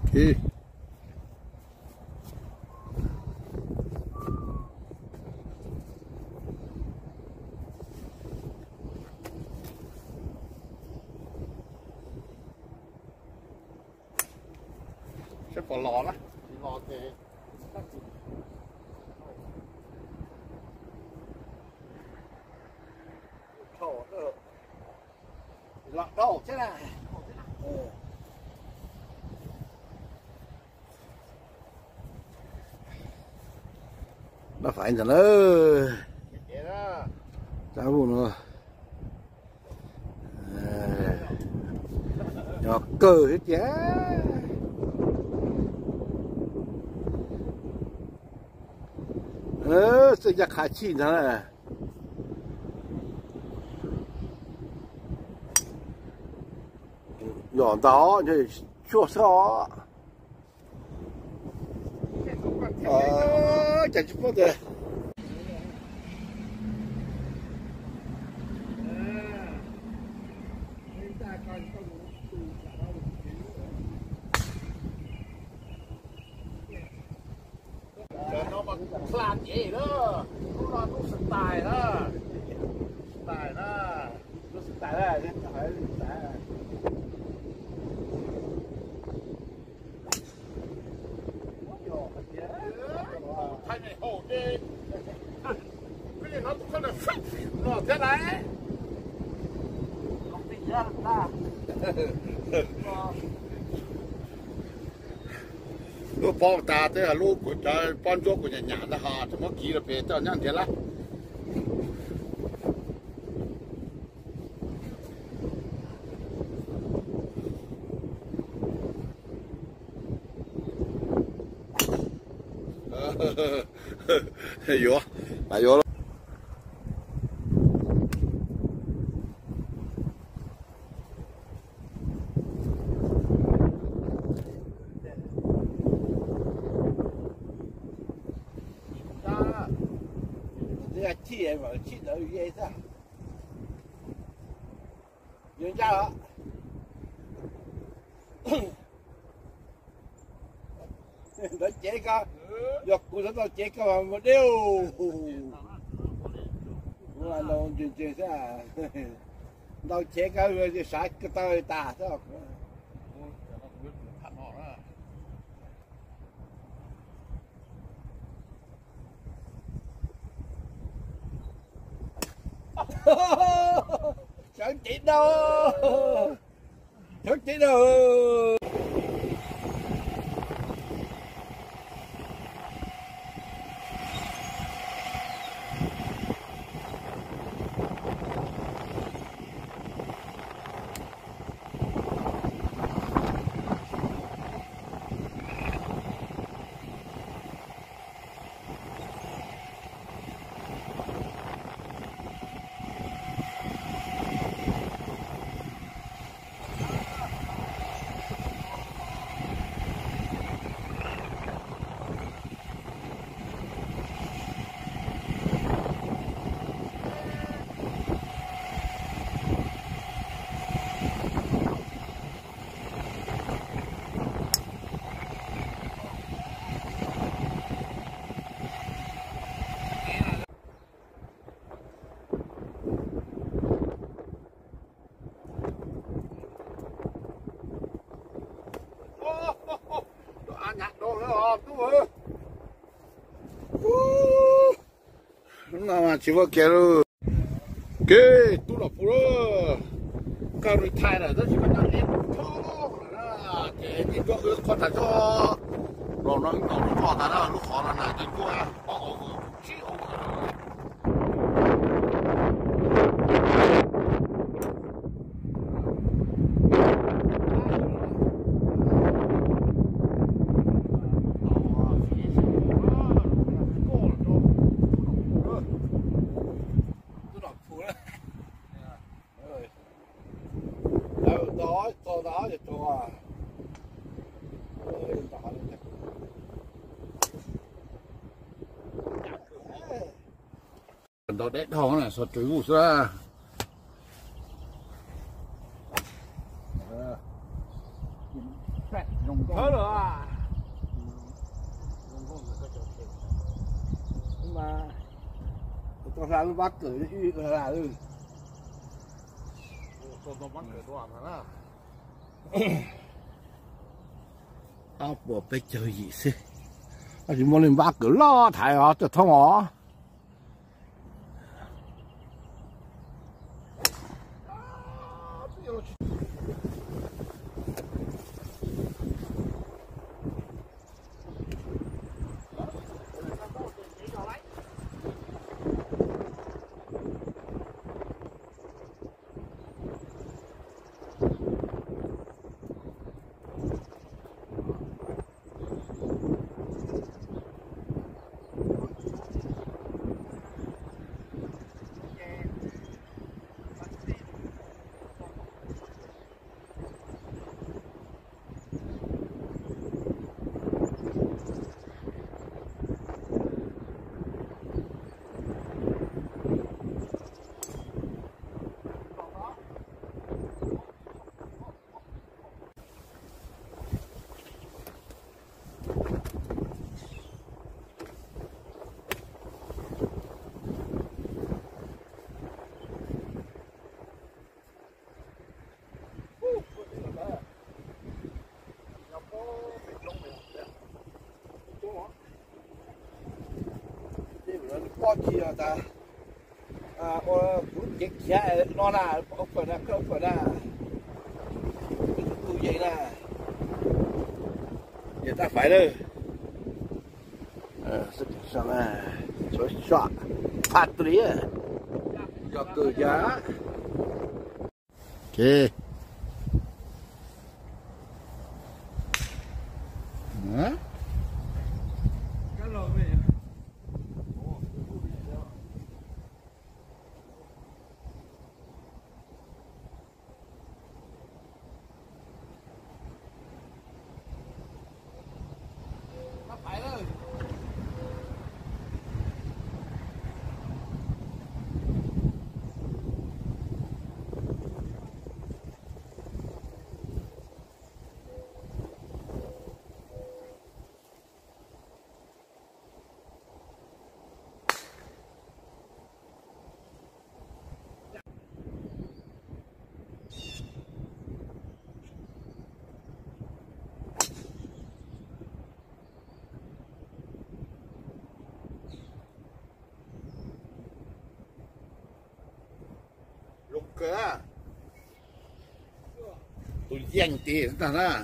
Thì sẽ có lò đó, lò thì thổ nữa, lọ đâu thế này. Nó phải là nó cháu nó nhỏ cơ hết giá sẽ ra khai chi thế này nhỏ đó thì chua xó chẳng chút bao giờ nó mà làm gì đó nó sức tài đó nó sức tài đó chứ không phải sức tài thay này hổ đi cái gì nó không được phết nó thế này không tin ra ta lúc bao ta thế là lúc của cha ban chỗ của nhà nó hà cho nó kỹ là về cho nhang thế là vô lại vô chi vậy mà chi đỡ ghê sao dương cha hả nó chế co giọt của nó chế co mà đeo là nó chuyện sao nó chế co rồi sai cái tay ta sao chẳng chỉ đâu chẳng chỉ đâu mà chỉ có kéo cái tu là phụ cao rồi thay là rất chỉ có năng lượng thôi cái gì có hướng con thằng cho rồi nó khó thằng đó lúc khó là cái qua đó đét thong là sọt chuối ngủ ra Thớ rồi à. Nhưng mà tôi ra nó bắt cởi nó là ừ. Tôi bắt cởi đoạn hả? À, bộ bây giờ gì xí? À, chỉ muốn lên bắt cởi lo thải à, cho thông à. Có chi à ta à cũng chết chết nó là ông phải là tu vậy là Giờ ta phải rồi. Rất sao là cho shot phát đi à. Cho cơ giá. Ok. Hả? phải rồi. Lúc cơ. Tôi dành tiền ta ra.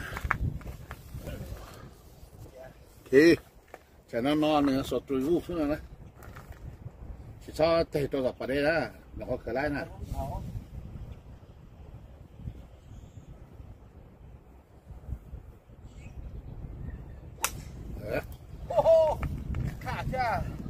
Ok. Chả nó nữa sốt tôi vũ xuống nữa. Chỉ cho thầy tôi gặp ở đây đó. Nó có cái lại nè. Ô, khả chưa?